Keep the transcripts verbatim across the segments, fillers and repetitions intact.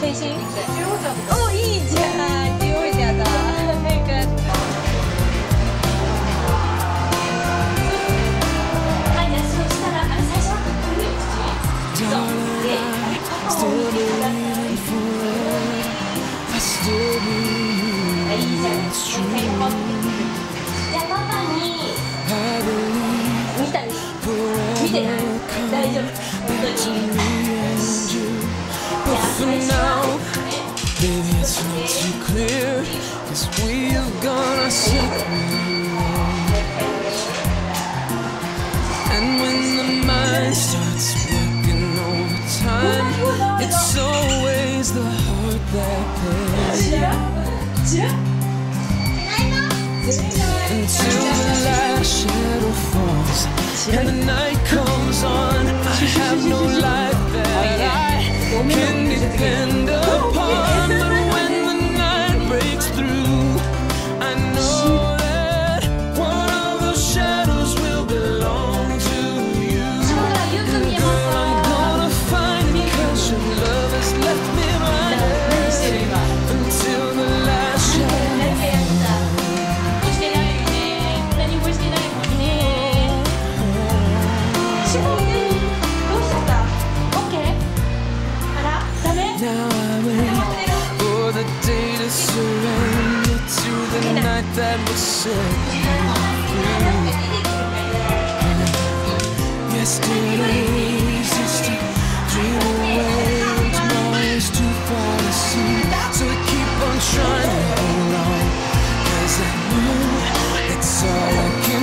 背心？哦，いいじゃん，给我一点的那个。あ、じゃあそうしたら、あれ最初はこれ口。そう。で、あれパパを見てください。あ、いいじゃん。最後パパ。じゃあパパに見たり見てない。大丈夫。本当に。 For now, baby, it's not too clear, 'cause we've got our separate ways. And when the mind starts working overtime, it's always the heart that pays. Until the last shadow falls and the night comes on, I have no life that I can depend upon. But when the night breaks through, I know that one of those shadows will belong to you. And girl, I'm gonna find it, 'cause your love has left me blinded until the last shadow falls. 何もしてないもんね。しもね、どうしちゃった？オッケー？あら、ダメ？ Now I wait for the day to surrender to the night that will set you free. Yesterday's just a dream away, and tomorrow's too far to see. So I keep on trying to hold on, 'cause I know it's all I can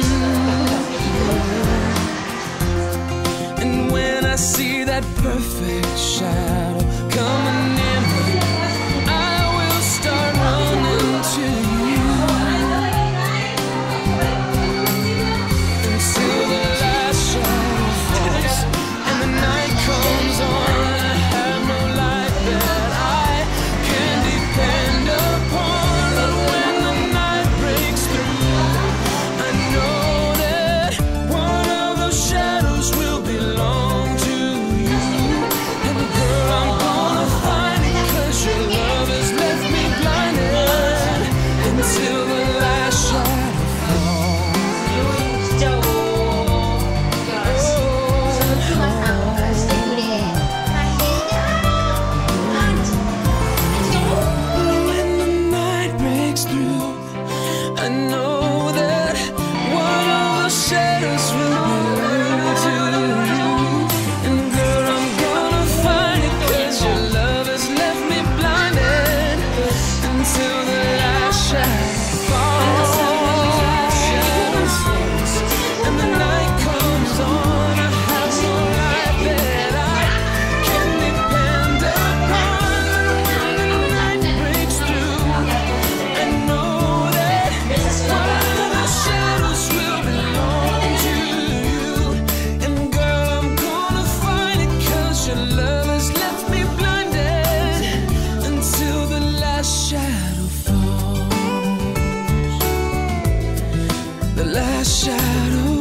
do. And when I see that perfect shadow coming near me, I will start running to you until the last shadow falls and the night comes on. I have no life that I can depend upon. But when the night breaks through, I know that one of those shadows will belong to you. And girl, I'm gonna find it, 'cause your love has left me blinded until the last shadow falls. しちゃおう。クマさんを貸してくれ。 When the night breaks through, I know that one of those shadows will belong to you. And girl, I'm gonna find it, 'cause your love has left me blinded until the last shadow falls. Shadows falls and the night comes on. I have no life that I can depend upon. When the night breaks through, I know that one of those shadows will belong to you. And girl, I'm gonna find it, 'cause your love has left me blinded until the last shadow falls. The last shadow